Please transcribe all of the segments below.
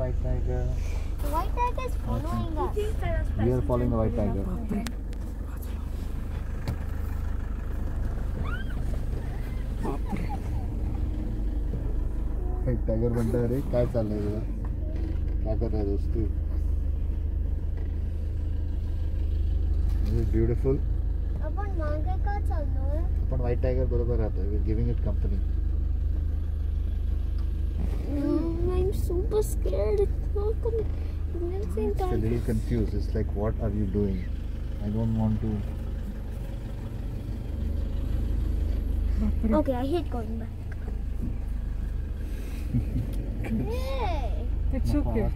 white tiger. The white tiger is following us. We are following the white tiger. White tiger बनता है रे क्या चल रहा है क्या कर रहा है दोस्तू This is beautiful. अपन मांगे का चल रहा है अपन white tiger बरोबर आता है. We're giving it company. I'm super scared. It's not coming. I've never seen It's a tigers. little confused. It's like, what are you doing? I don't want to. Okay, I hate going back. Hey! It's okay.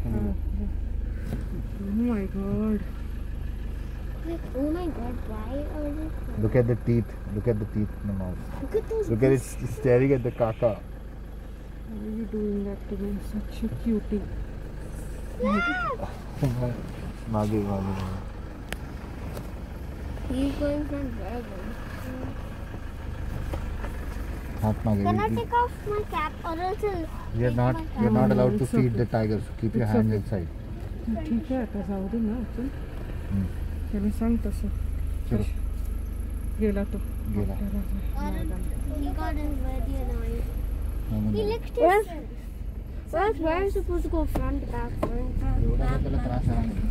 Oh my god. Like, oh my god, why are they coming? Look at the teeth. Look at the teeth in the mouth. Look at those. Look at it staring at the kaka. Why are you doing that to me? Such a cutie. Mage. He's going from dragon. Mage. Can I take off my cap or else You're not allowed to It's feed okay. the tigers. Keep your It's hands okay. inside. ठीक है आता जाऊ दे ना चल त्याला सांग तसं चलो. गेला तो गेला. He got in very annoying. He licked his Where's- face. Where are you supposed to go front, back, front, back, एवढा back, त्याला back? त्रास आहे.